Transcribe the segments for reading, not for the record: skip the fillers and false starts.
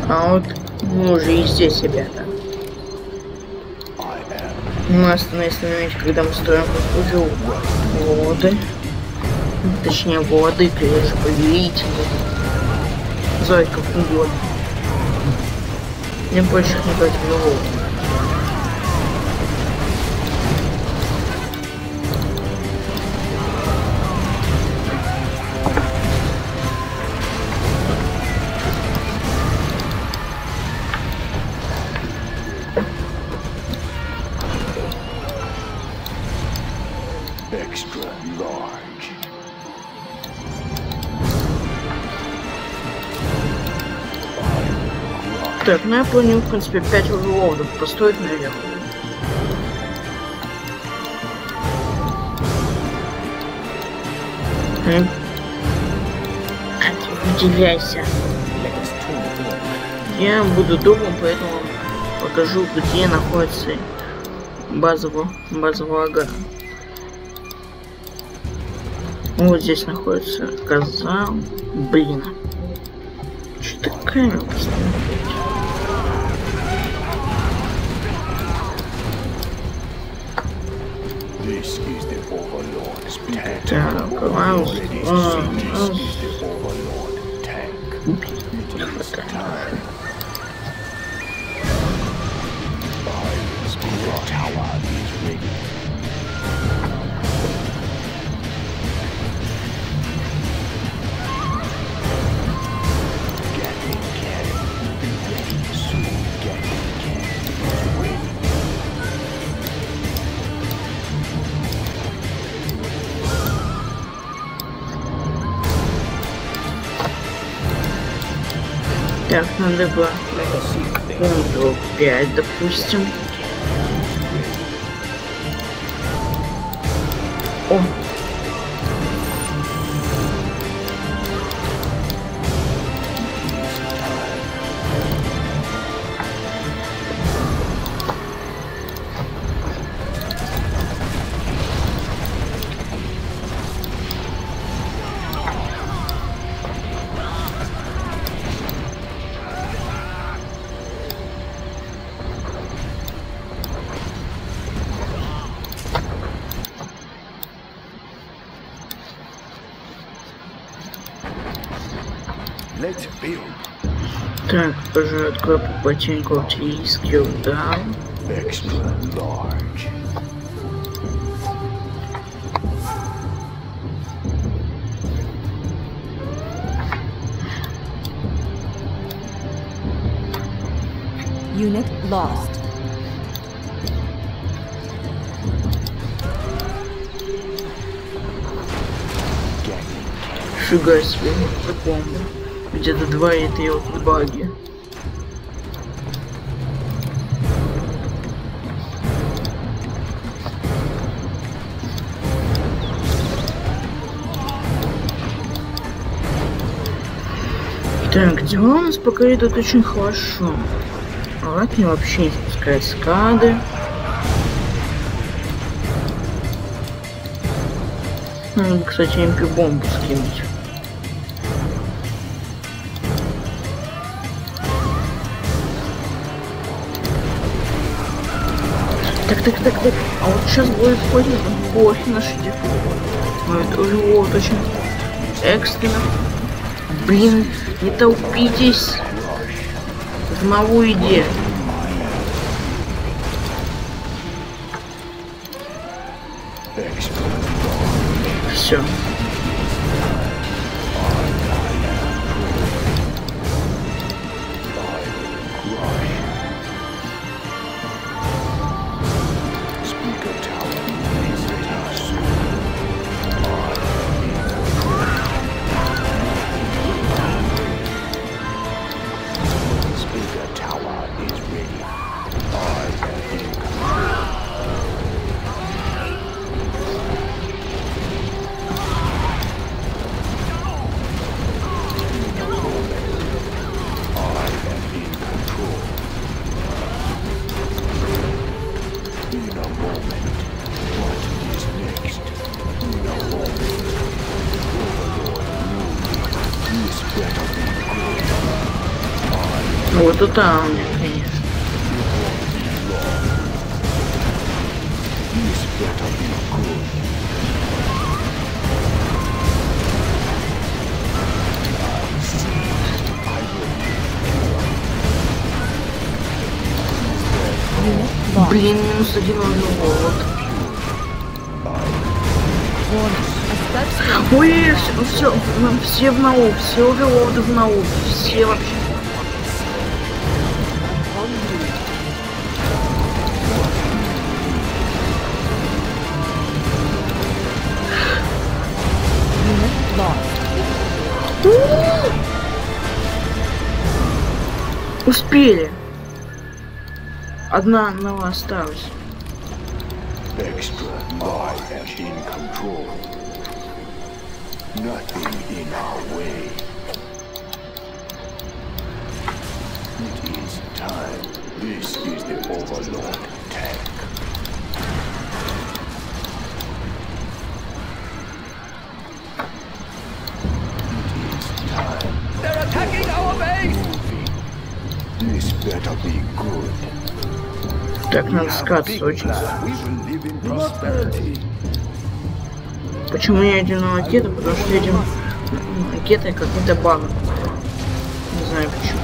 А вот мы уже и здесь, ребята. Мы остановились на моменте, когда мы строим уже воды. Точнее, воды, конечно, повелитель. Зойка угодно. Мне больше не дать голову. Extra large. Так, ну я планирую, в принципе, 5 углов построить наверх. Выделяйся. Я буду другом, поэтому покажу, где находится базовый ага. Вот здесь находится казал. Блин. Что такая постоянно? Так, лаус. Так, надо бы пункту 5, допустим. О! Так, уже открою потихоньку артиллерийский удар. Extra large. Unit lost. Фига себе, запомнил. Где-то 2 этой вот баги. Так, дела у нас пока идут очень хорошо. Ладно, вообще не спускает скады. Надо бы, кстати, МП-бомбу скинуть. Так. А вот сейчас будет ходить кофе наш депо. Ну это уже вот очень экстренно. Блин, не толпитесь. Одного иди. Все. Вот это у меня, конечно. This better be good. Unit lost. Блин, минус один у него. Вот. Warning. A substation. Ой, все в наук, все увелоды в наук, все вообще. Unit lost. Успели. Одна нова осталась. Extra, I am in control. Nothing in our way. It is time. This is the Overlord tank. It is time. They're attacking our base! Moving. This better be good. Так, надо скатываться очень. We will live in prosperity. Почему не один на ракету? Потому что этим ракетой какой-то баг. Не знаю почему.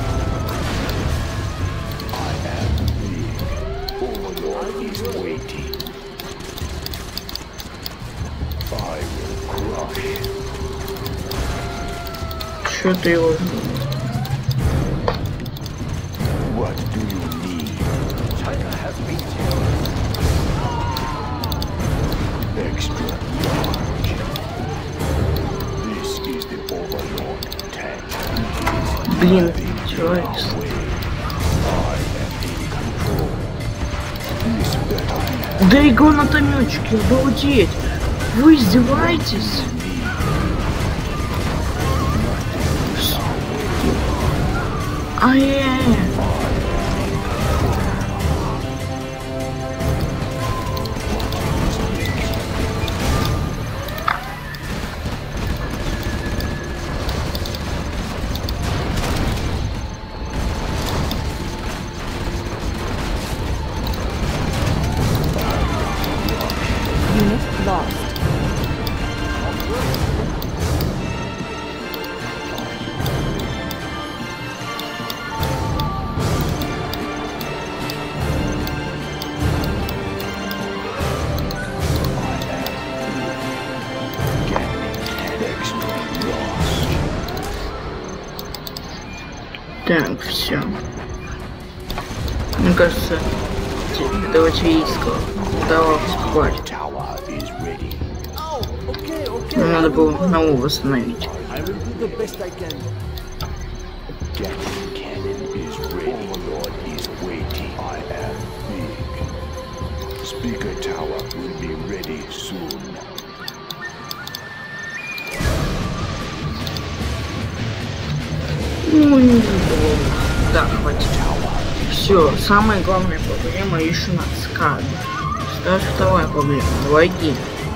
I am big. Overlord is waiting. I will crush. Чё ты его? What do you need? China has been Extra large. This is the Overlord tank. Блин, человек. Way. I am in control. This better be Да и гранатометчики, обалдеть! Вы издеваетесь? Ай-яй-яй. Unit lost. Так, все. Мне кажется, этого чаистского удалось спать. tower is ready. Oh, okay. Нам надо было нову восстановить. I will do the best I can. Gatling cannon is ready. Overlord is waiting. I am big. Speaker tower will be ready soon. Да, хватит. Все, самая главная проблема решена. Скад. Что вторая проблема? Враги.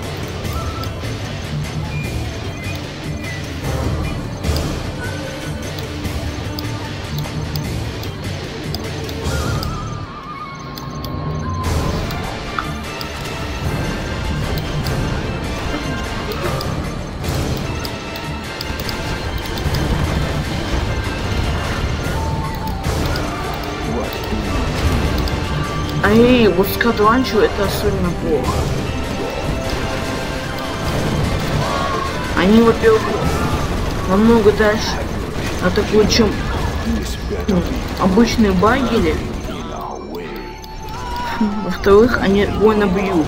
Эй, вот скад ланчу это особенно плохо. Они, во-первых, намного дальше атакуют, чем обычные багели. Во-вторых, они больно бьют.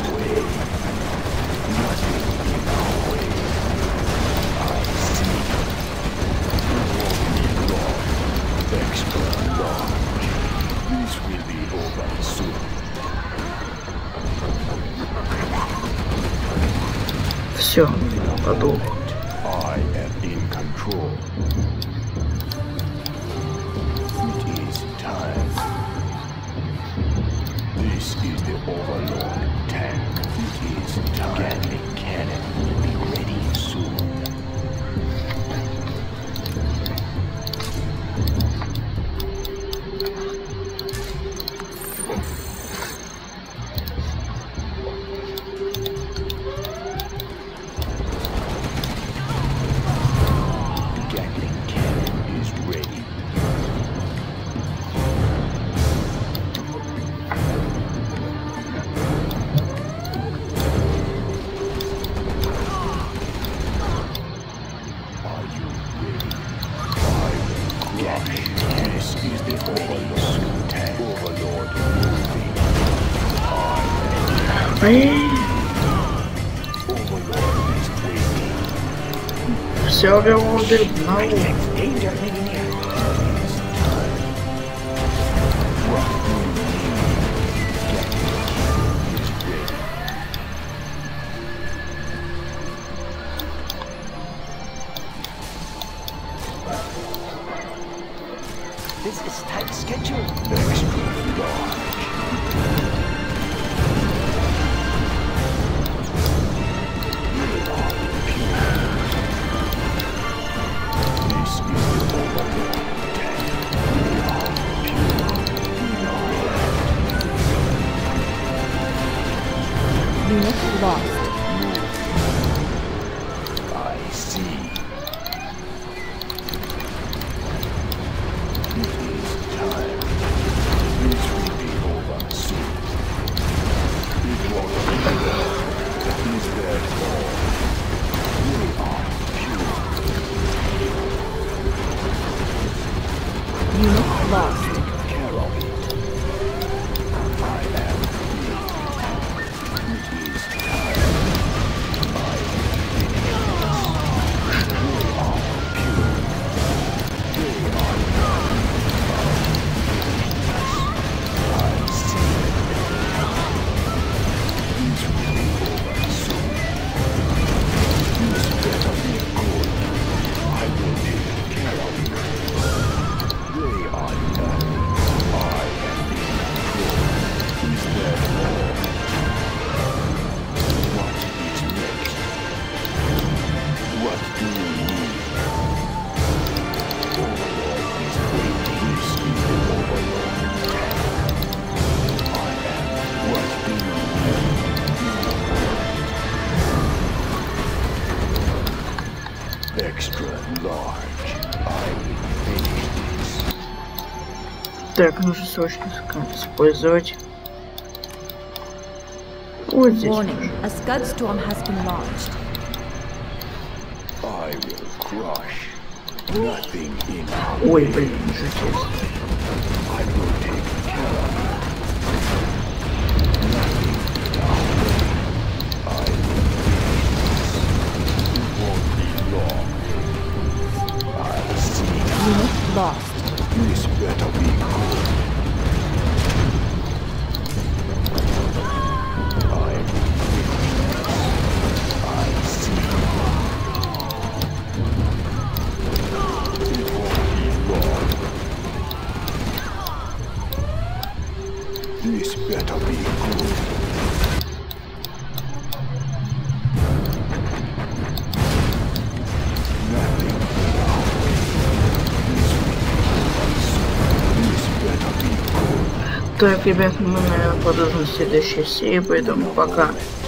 This will be over soon. Все, подумал. I am in control. It is time. This is the Overlord tank. It is time. Gatling cannon will be ready soon. This is the Overlord. Все выводы одного. This is tight schedule. Unit lost. I see. It is time. This will be over soon. It won't be long. Is that all? We are pure. Unit lost. Take care of it. I am free. It is time. I am we are pure. They are not. I see. This will be over soon. This better be good. I will take care of it. They are nothing. I am in control. Is that all? What is next? What do we need? Overlord is waiting. This is the Overlord attack. I am. What do we need? Extra large. I will finish this. Так, нужно срочно использовать. Вот здесь. Warning, a Scud storm has been launched. I will crush. Nothing in our Ой, way. блин, уже здесь. I will take care of it. Nothing in our way. I will finish this. It won't be long. I'll see. Unit lost. This better be good. I will finish this. I see. It won't be long. This better be good. Nothing in our way. This will be over soon. This better be good. Так, ребят, мы, наверное, продолжим в следующей серии, поэтому пока.